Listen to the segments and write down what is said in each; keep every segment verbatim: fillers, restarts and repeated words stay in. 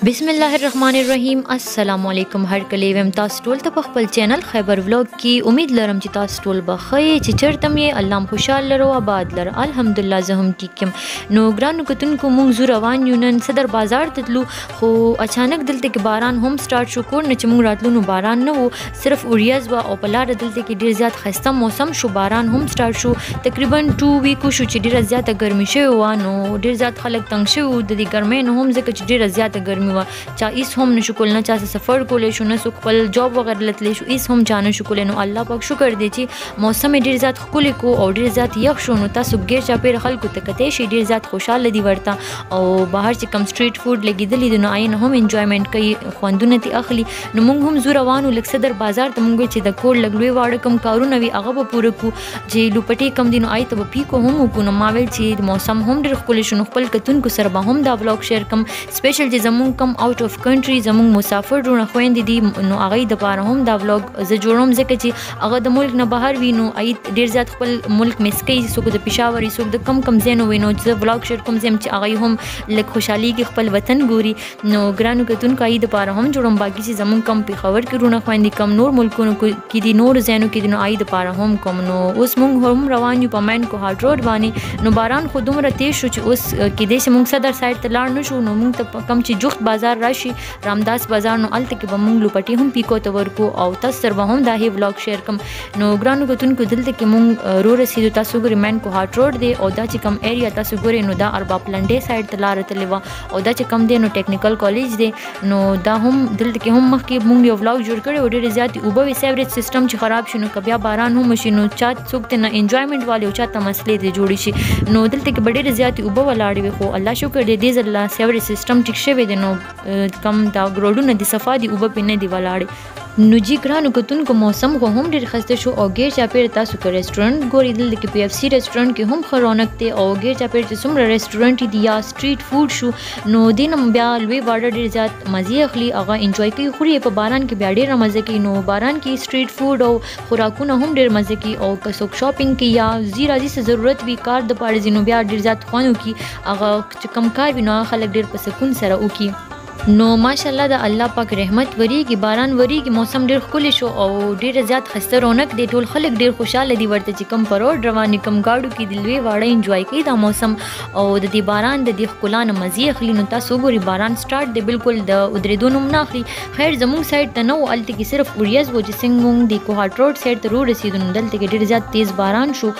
बिस्मिल्लाहिर्रहमानिर्रहीम। अस्सलाम वालेकुम। हर कले वम तास टोल त खपल चैनल खैबर व्लॉग की उम्मीद लरम چې تاسو ټول بخیر چې چرته مې الله خوشاله لرو آباد لر الحمدلله زه هم ټیک یم. نو ګرانو کتونکو مونږ زو روان یو نن صدر بازار ته تلو خو اچانک دلته کې باران هم سٹارټ شو کور نه چې مونږ راتلو نو باران نه وو صرف اوریاز وا او په لار دلته کې ډیر زیات خسته موسم شو باران هم سٹارټ شو تقریبا ټو ویکو شو چې ډیر زیاته ګرمي شوی و نو ډیر زیات خلک تنګ شو د دې ګرمۍ نه هم ځکه چې ډیر زیاته ګرمي و چا ایس هم نشو کول نه چا سفر کولې شو نه سو خپل جاب وغیرہ لتلې شو ایس هم چانه شو کول نو الله پاک شکر دی چې موسم ډیر زیات خولې کو او ډیر زیات یخ شو نو تاسو ګیر چا پیر خلکو ته کته شي ډیر زیات خوشاله دی ورته او بهر چې کم سټریټ فود لګیدلې دي نو آی نه هم انجوایمنت کوي خوندونه تی اخلي نو موږ هم زو روانو لک صدر بازار ته موږ چې د کور لګلوي واړه کم کارونه وی هغه به پوره کو چې لوپټي کم دي نو آی ته پی کو هم کو نو ما ویل چې موسم هم ډیر خولې شو نو خپل کتونکو سره به هم دا ولاګ شیر کم سپیشل چې زمون کم آوټ اف کنټری زمون مسافر ډونه خويندې دي نو هغه د پاره هم دا ولاګ زه جوړوم ځکه چې هغه د ملک نه بهر وي نو ای ډیر زیات خپل ملک مسکی څوک د پېښور څوک د کم کم زینو وینو چې ولاګ شیر کوم زم چې هغه هم لک خوشحالي کې خپل وطن ګوري نو ګرانو کتونکو ای د پاره هم جوړوم باقي چې زمون کم پېښور کې ډونه خويندې کم نور ملکونو کې دي نور زینو کې دي نو ای د پاره هم کوم نو اوس مونږ هم روان یو په مین کو هارد روډ باندې نو باران خو دومره تیز شو چې اوس کې دې مونږ صدر سایډ ته لاړ نشو نو مونږ ته کم چې جوخت بازار راشي رامداس بازار نو الته کې به مونږ لوپټي هم پیکو ته ورکو او تاسو سره به هم دا هی ولاګ شیر کوم نو ګرانو کتونکو دلته کې مونږ رو رسیدو تاسو ګورئ مین کو هارد روډ دی او دا چې کم ایریا تاسو ګورئ نو دا ارباب لنډې سایډ ته لار تللی و او دا چې کم دی نو ټیکنیکل کالج دی نو دا هم دلته کې هم مخکې مونږ یو ولاګ جوړ کړی او ډېر زیات اوبه وی سیوریج سیستم چې خراب شي نو کبیا باران هم شي نو چا څوک ته نه انجوایمنت والي او چا ته مسلې دی جوړی شي نو دلته کې ډېر زیات اوبه ولاړې وي خو الله شکر دې دې ځل سیوریج سیستم ټیک شوی دی نو کم دا ګروډونه دي صفا دي اوبه پینې دی ولاړې نو جی ګرانو کتونکو موسم خو هم ډیر خسته شو او غیر چا پیر تاسو کو ریسټورانټ ګوري دل کې پی اف سی ریسټورانټ کې هم خرونک ته او غیر چا پیر چې څومره ریسټورانټ دي یا سټریټ فود شو نو دینم بیا لوی وارډر ډیر زیات مزه اخلي هغه انجوای کوي خوري په باران کې بیا ډیر مزه کوي نو باران کې سټریټ فود او خوراکونه هم ډیر مزه کوي او کڅوک شاپینګ کې یا زیرا زی ضرورت وی کار د پاره زینو بیا ډیر زیات خوانو کې هغه چې کم کار وینو خلک ډیر په سکون سره وکي نو ماشاءالله د الله پاک رحمت وریږي باران وریږي موسم ډیر ښکلی شو او ډیر زیات خسته رونق دی ټول خلک ډیر خوشاله دي ورته چې کم پروډ رواني کم گاډو کې د لوی واړه انجوای کوي دا موسم او د دې باران د دې ښکلانه مزي اخلي نو تاسو ګوري باران سٹارټ دی بالکل د ودریدو نوم نه اخلي خیر زموږ سایډ ته نو الته کې صرف اوریاز و چې څنګه مونږ د کوهاټ روډ سایډ ته رو رسیدو نو دلته کې ډیر زیات تیز باران شو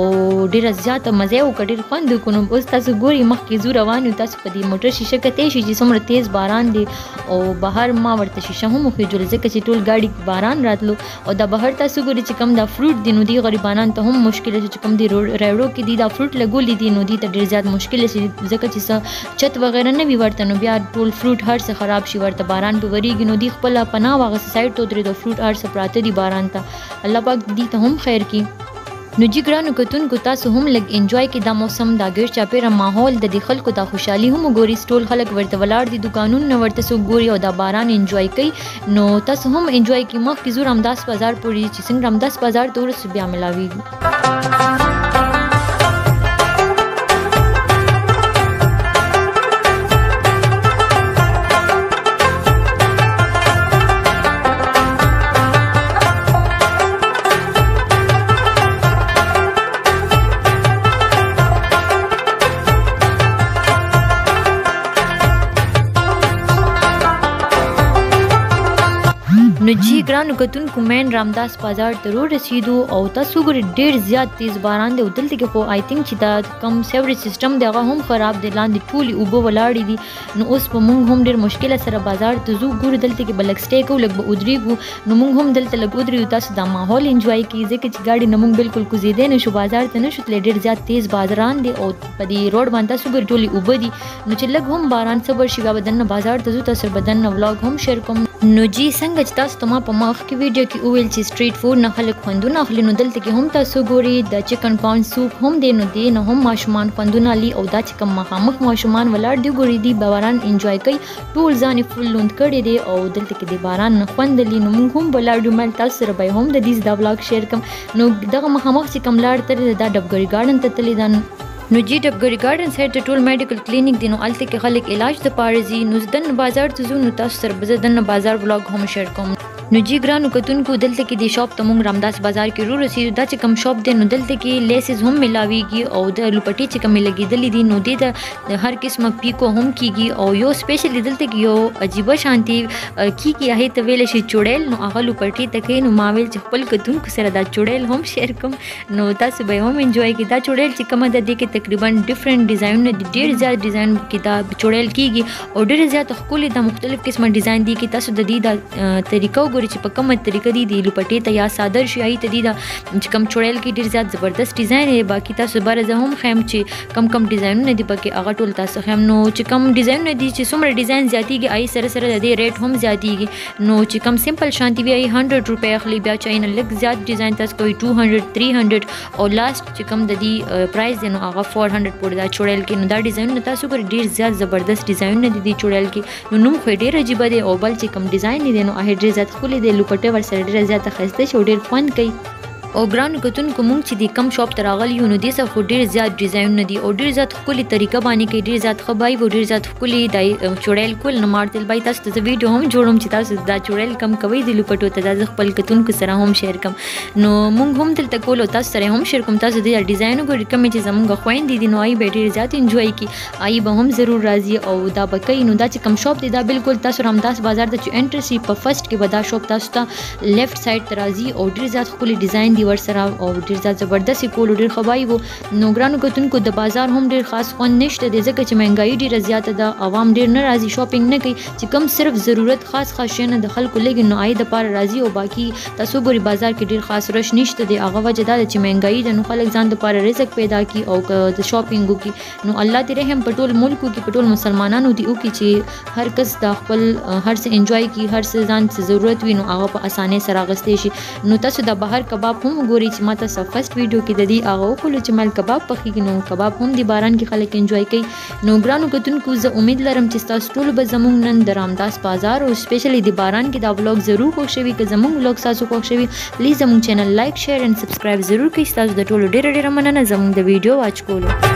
او ډیر زیات مزه او ډیر خوند کو نو اوس تاسو ګوري مخکې زو روان یو تاسو په دې موټر شیشه کته شي چې څومره تیز باران دی او بهر ما ورته شیشه هم خو جوړ ځکه چې ټول گاډي باران راتلو او د بهر تاسو ګوري چې کم دا فروټ دي نو دی غریبانان ته هم مشکل شي چې کم دی راوړو کې دی دا فروټ لګولې دي نو دی ته ډیر زیات مشکل شي ځکه چې چت وغیرہ نه وی ورته نو بیا ټول فروټ هر څه خراب شي ورته باران په وریږي نو دی خپل پناه واغ سایډ ته درې د فروټ هر څه پراته دي باران ته الله پاک دی ته هم خیر کی نو جی ګرانو کتونکو تاسو هم لګ انجوای کی دا موسم دا ګر چاپیره ماحول د دې خلکو د خوشحالي هم ګوري ټول خلک ورته ولاړ دي دکانونو نه ورته سو ګوري او دا باران انجوای کوي نو تاسو هم انجوای کی مخ کی زور رامداس بازار پوری چې څنګه رامداس بازار تور سو بیا ملاوي نو جی ګرانو کتونکو مین رامداس بازار ته رو رسیدو او تاسو ګورئ ډیر زیات تیز باران دی او دلته کې خو آی تھنک چې دا کم سیوریج سیستم دی هغه هم خراب دی لاندې ټولې اوبه ولاړې دي نو اوس په مونږ هم ډیر مشکل سره بازار ته ځو ګورو دلته کې بلک سټې کو لګ به ودرېږو نو مونږ هم دلته لګ ودرېږو تاسو دا ماحول انجوای کړئ ځکه چې ګاډي نه مونږ بالکل کوزیدې نه شو بازار ته نه شو تللی ډیر زیات تیز باران دی او په دې روډ باندې تاسو ګورئ ټولې اوبه دي نو چې لګ هم باران صبر شي بیا بدن بازار ته ځو تاسو بدن ولاګ هم شیر کوم نو جی څنګه چې تاسو ته ما په مخ کې ویډیو کې وویل چې سټریټ فود نه خلک خوندونه اخلي نو دلته کې هم تاسو ګوري د چکن پاون سوپ هم دی نو دی نو هم ماشومان خوندونه لي او دا چې کوم مخامخ ماشومان ولاړ دی ګوري دی باران انجوای کوي ټول ځان فل لوند کړي دی او دلته کې دی باران نه خوند لي نو موږ هم ولاړو مل تاسو سره به هم د دې دا ولاګ شیر کوم نو دغه مخامخ چې کوم لاړ تر دا ډبګری ګارډن ته تللی دان نو جی ډبګری ګارډن سایډ ته ټول میډیکل کلینیک دی، نو هلته کې خلک علاج دپاره ځي. نو زه دننه بازار ته ځو، نو تاسو سره به زه دننه بازار ولاګ هم شیر کوم. نو جی ګرانو کتونکو دلته کې د شاپ ته مونږ رامداس بازار کې رو رسیدو. دا چې کوم شاپ دی نو دلته کې لیسز هم ملاویږي او د لوپټې چې کومې لګېدلې دي نو دې د هر قسمه پیکو هم کیږي. او یو سپیشلی دلته کې یو عجیبه شانتي کیږي، هغې ته ویلی شي چوړیل. نو هغه لوپټې ته کوي. نو ما ویل چې خپل کتونکو سره دا چوړیل هم شیر کوم، نو تاسو به یې هم انجوای کړئ. دا چوړیل چې کومه ده دې کې تقریبا ډفرنٹ ډیزاینونه دي، ډېر زیات ډیزاین کې دا چوړیل کیږي او ډېر زیات ښکلي دا مختلف قسمه ډیزاین دي. کې تاسو د دې دا طریقه وګورئ چې په کومه طریقه دی د لوپټې ته یا صادر شي هغې ته دي دا چې کوم چوړیل کې ډېر زیات زبردست ډیزاین دی. باقي تاسو باره زه هم ښیم چې کم کم ډیزاینونه دي پکې هغه ټول تاسو ښیم. نو چې کوم ډیزاینونه دي چې څومره ډیزاین زیاتېږي هغې سره سره د دې ریټ هم زیاتېږي. نو چې کوم سمپل شانتي وي هغې هنډرډ روپۍ اخلي، بیا چې نه لږ زیات ډیزاین تاسو کوئ ټو هنډرډ تھری هنډرډ او لاست چې کوم د دې پرایس دی نو هغه فور هنډرډ پورې دا چوړیل کې. نو دا ډیزاینونه تاسو ګورئ ډېر زیات زبردست ډیزاینونه دي دې چوړیل کې. نو نوم خو یې ډېر عجیبه دی او بل چې کوم ډیزاین دی نو هغه ډېر زیات ښکلی دی، لوپټې ورسره ډېره زیاته ښایسته شي او ډېر خوند کوي. او ګرانو کتونکو مونږ چې د کم شاپ ته راغلي یو نو دې څخه خو ډېر زیات ډیزاینونه دي او ډېر زیات ښکلي طریقه باندې کوي، ډېر زیات ښه بای او ډېر زیات ښکلي دا چوړیل کول. نو ما ورته ویل بای تاسو ته زه ویډیو هم جوړوم چې تاسو دا چوړیل کم کوئ د لوپټو ته، دا زه خپل کتونکو سره هم شیر کوم. نو مونږ هم دلته کول او تاسو سره هم شیر کوم. تاسو د ډیزاین وګورئ کومې چې زمونږ خویندې دي نو هغې به ډېر زیات انجوای کړي، هغې به هم ضرور راځي او دا به کوي. نو دا چې کوم شاپ دی دا بالکل تاسو رامداس بازار ته چې انټر شي په فرسټ کې به دا شاپ تاسو ته لیفټ سایډ ته راځي او ډېر زیات ښکلي ډیزاین دي ورسره او ډېر زیات زبردست یې کول او ډېر ښه بای و. نو ګرانو کتونکو د بازار هم ډېر خاص خوند نشته دی ځکه چې مهنګایي ډېره زیاته ده، عوام ډېر نه راځي شاپینګ نه کوي. چې کوم صرف ضرورت خاص خاص شیانه د خلکو لګي نو هغې دپاره راځي او باقي تاسو ګورئ بازار کې ډېر خاص رش نشته دی. هغه وجه دا ده چې مهنګایي ده نو خلک ځان دپاره رزق پیدا کړي او که د شاپینګ وکړي نو الله دې رحم په ټول ملکو کې په ټول مسلمانانو دې وکړي چې هر کس دا خپل هر څه انجوای کړي، هر څه ځان څه ضرورت وي نو هغه په اسانۍ سره اخیستی شي. نو تاسو د بهر کباب هم وګورئ چې ما تاسو فرسټ ویډیو کې د دې هغه وښولو چې مال کباب پخېږي نو کباب هم د باران کې خلک انجوای کوي. نو ګرانو کتونکو زه امید لرم چې ستاسو ټولو به زموږ نن د رامداس بازار او سپیشلی د باران کې دا ولاګ ضرور خوښ شوي. که زموږ ولاګ ستاسو خوښ شوي پلیز زموږ چینل لایک شیر اینډ سبسکرایب ضرور کړئ. ستاسو د ټولو ډېره ډېره مننه زموږ د ویډیو واچ کولو.